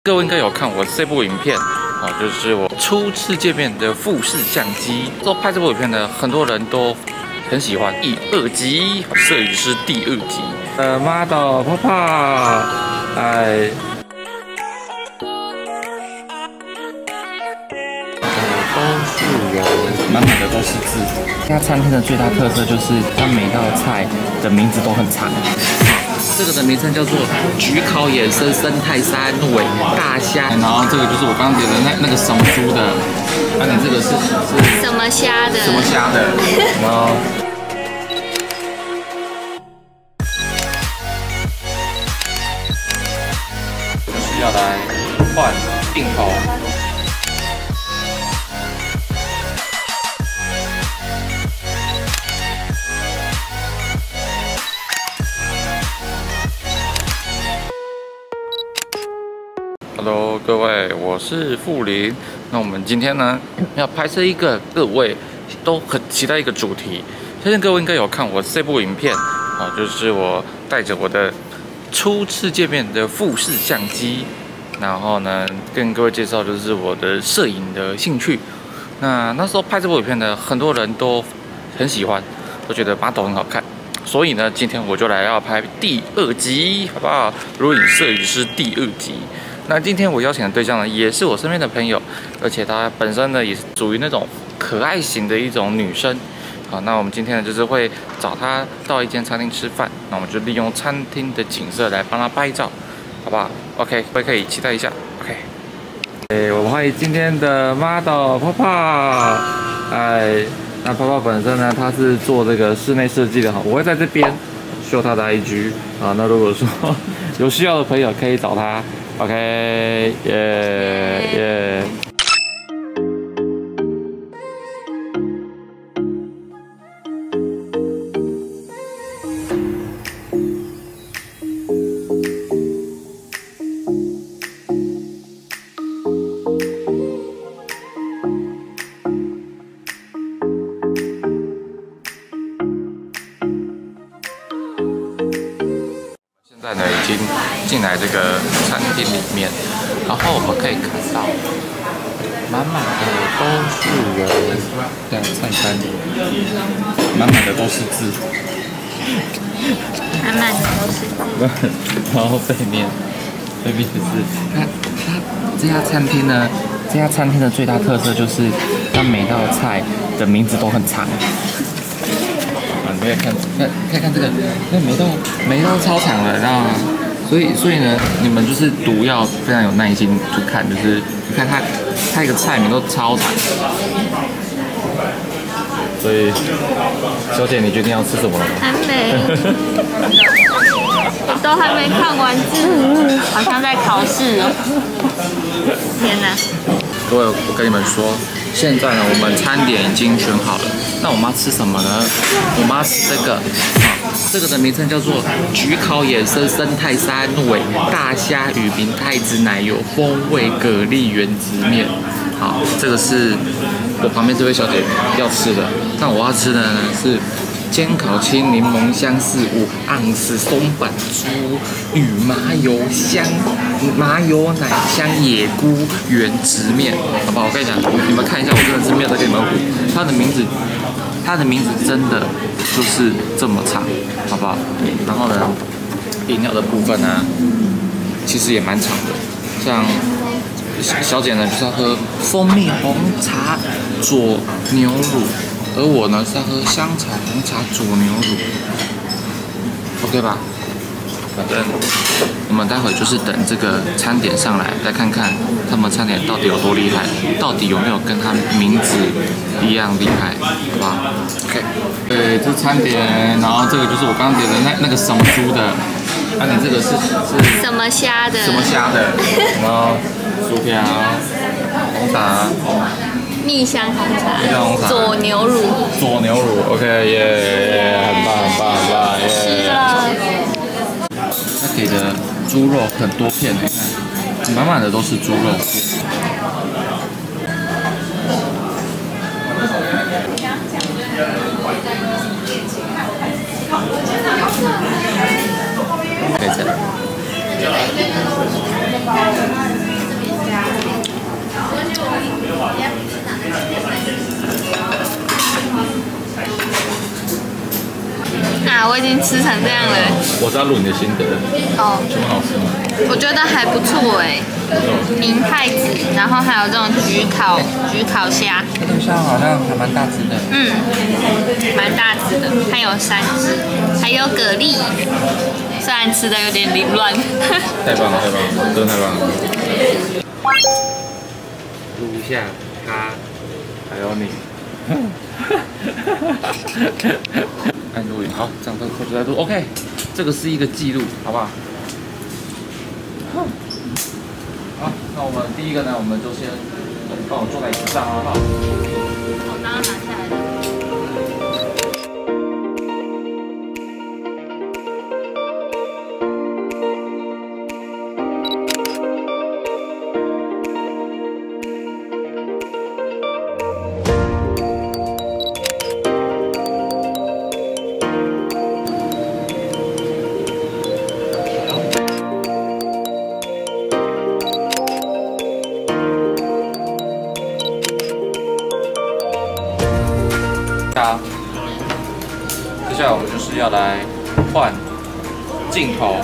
各位应该有看我这部影片啊，就是我初次见面的富士相机。做拍这部影片呢，很多人都很喜欢。第2集，摄影师第2集。model 泡泡，哎。都是人，满满的都是字。这家餐厅的最大特色就是它每道菜的名字都很长。这个的名称叫做焗烤野生生态山尾大虾，然后这个就是我刚刚点的那个什么猪的，你这个是什么虾的？ 什么虾的？然后就是要来换镜头。Hello， 各位，我是富林。那我们今天呢要拍摄一个各位都很期待一个主题。相信各位应该有看我这部影片啊，就是我带着我的初次见面的富士相机，然后呢跟各位介绍就是我的摄影的兴趣。那时候拍这部影片呢，很多人都很喜欢，都觉得model很好看。所以呢，今天我就来要拍第2集，好不好？如影摄影师第2集。那今天我邀请的对象呢，也是我身边的朋友，而且她本身呢也是属于那种可爱型的一种女生。好，那我们今天呢就是会找她到一间餐厅吃饭，那我们就利用餐厅的景色来帮她拍照，好不好 ？OK， 各位可以期待一下。OK， 我们欢迎今天的 model 泡泡。那泡泡本身呢，她是做这个室内设计的哈，我会在这边秀她的 IG 啊。那如果说有需要的朋友可以找她。OK， 耶。现在呢，已经进来这个餐厅里面，然后我们可以看到满满的都是人，这样菜单满满的都是字， 满满的都是字。 然后背面就是它这家餐厅呢，这家餐厅的最大特色就是它每道菜的名字都很长。可以看这个，那每道超长的，然后所以呢，你们就是读要非常有耐心去看，就是你看它一个菜名都超长，所以小姐你决定要吃什么了吗？ 还没，我都还没看完字，好像在考试哦。天哪！ 各位，我跟你们说，现在呢，我们餐点已经选好了。那我妈吃什么呢？我妈吃这个，这个的名称叫做焗烤野生生态山尾大虾与明太子奶油风味蛤蜊原汁面。好，这个是我旁边这位小姐要吃的。那我要吃的呢是煎烤青柠檬香4.5盎司松板猪与麻油奶香野菇原汁面，好不好？我跟你讲，你们看一下，我真的是没有在跟你们唬，它的名字真的就是这么长，好不好？然后呢，饮料的部分呢，其实也蛮长的，像小姐呢就是要喝蜂蜜红茶佐牛乳。而我呢是要喝香草红茶佐牛乳 ，OK 吧？反正我们待会就是等这个餐点上来，再看看他们餐点到底有多厉害，到底有没有跟他名字一样厉害，好不好 ？OK， 对，这餐点，然后这个就是我刚刚点的那个什么猪的，你这个是什么虾的？ 什么虾的？然后薯条、红茶。 蜜香红茶，佐牛乳 ，OK， 耶，很棒，耶。 吃了。 他给的猪肉很多片，你看，满满的都是猪肉片。可以这样。 我已经吃成这样了。 我是要录你的心得。 哦， 请问好吃吗？ 我觉得还不错哎。明太子，然后还有这种焗烤虾。 这个虾好像还蛮大只的。 嗯，蛮大只的，还有3只，还有蛤蜊。虽然吃的有点凌乱。 太棒了，太棒了，真的太棒了。录一下他，还有你。按录影，好，这样这个扣子在录 ，OK， 这个是一个记录，好不好？好，那我们第一个呢，我们就先帮我坐在椅子上啊，好。 我刚刚拿下来的。 接下来我们就是要来换镜头。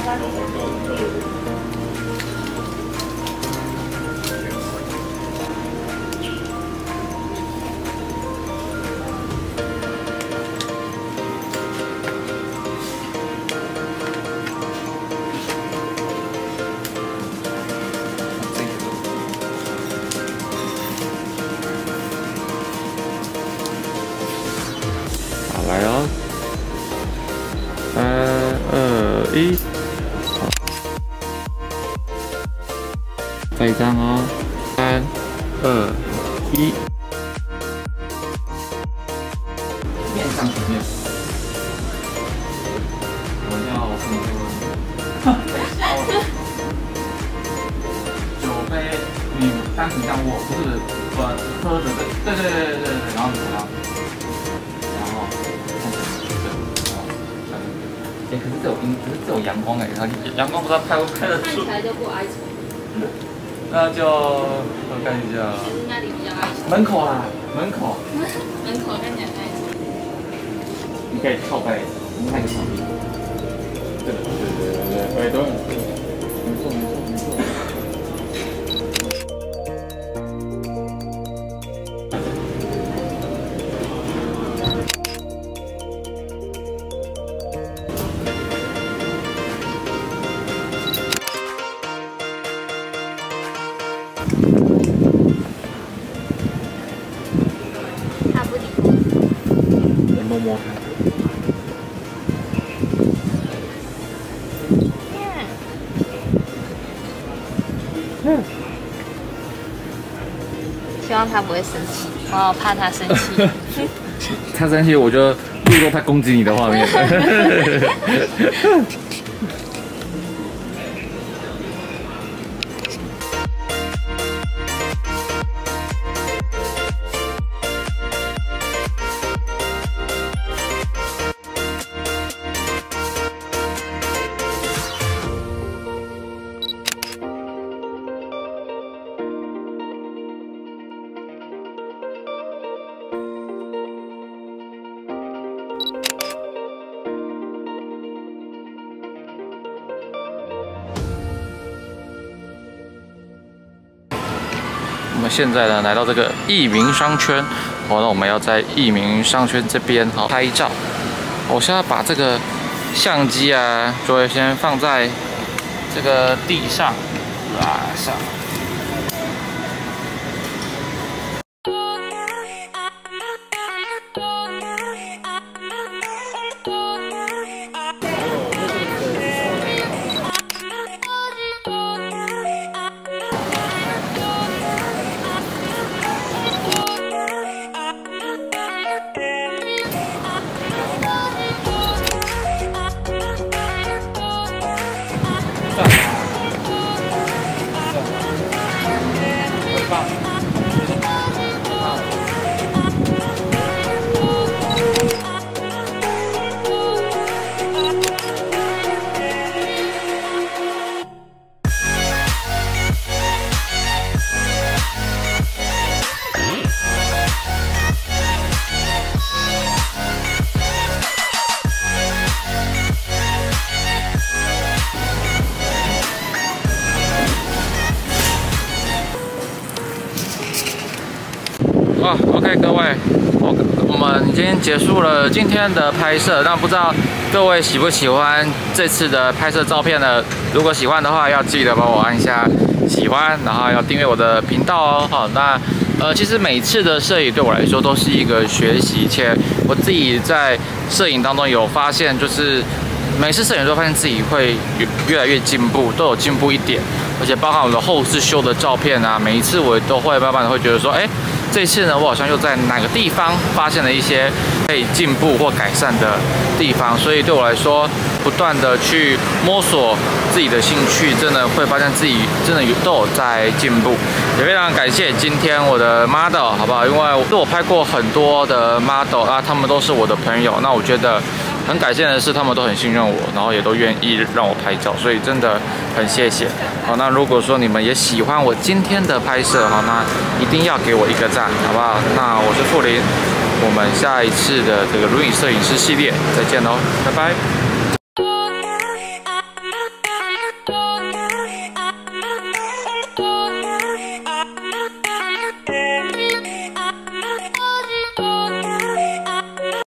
好，来哦。3、2、1，好，再一张哦。3、2、1，面上前面。我要什么？酒杯，你单手这样握，不是喝着的，对，然后你然后。可是这有阳光哎，阳光不知道拍不拍得出。看起来就不哀愁。那就我看一下。其实那里比较哀愁。门口啦，门口。门口看起来哀愁。你可以靠背，你看个场地。对，都很对，没错。 他不理我。 你摸摸看。 希望他不会生气，我好怕他生气。 他生气，我就录过他攻击你的画面。我们现在呢来到这个益民商圈，好，那我们要在益民商圈这边好拍照。我现在把这个相机啊，就会先放在这个地上，拉上。 哇 ，OK， 各位，我们已经结束了今天的拍摄，那不知道各位喜不喜欢这次的拍摄照片呢？如果喜欢的话，要记得帮我按下喜欢，然后要订阅我的频道哦。好，那其实每次的摄影对我来说都是一个学习，且我自己在摄影当中有发现，就是每次摄影都发现自己会越来越进步，都有进步一点，而且包含我的后视修的照片啊，每一次我都会慢慢的会觉得说，哎，这次呢，我好像又在哪个地方发现了一些可以进步或改善的地方，所以对我来说，不断的去摸索自己的兴趣，真的会发现自己真的都有在进步，也非常感谢今天我的 model， 好不好？因为我拍过很多的 model 啊，他们都是我的朋友，那我觉得很感谢的是，他们都很信任我，然后也都愿意让我拍照，所以真的很谢谢。好，那如果说你们也喜欢我今天的拍摄，好，那一定要给我一个赞，好不好？那我是富林，我们下一次的这个录影摄影师系列再见喽，拜拜。